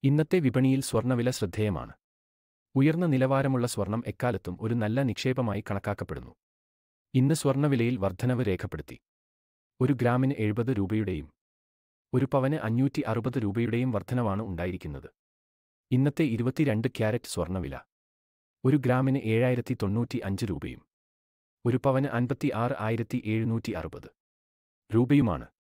ഇന്നത്തെ വിപണിയിൽ സ്വർണ്ണവില ശ്രദ്ധേയമാണ്. ഉയർന്ന നിലവാരമുള്ള സ്വർണം എക്കാലത്തും ഒരു നല്ല നിക്ഷേപമായി കണക്കാക്കപ്പെടുന്നു. ഇന്ന് സ്വർണ്ണവിലയിൽ വർധനവ് രേഖപ്പെടുത്തി. ഒരു ഗ്രാമിന് 70 രൂപയുടെയും ഒരു പവന് 560 രൂപയുടെയും വർധനവാണ് ഉണ്ടായിരിക്കുന്നത്. ഇന്നത്തെ 22 ക്യാരറ്റ് സ്വർണ്ണവില ഒരു ഗ്രാമിന് 7095 രൂപയും ഒരു പവന് 56,760 രൂപയുമാണ്.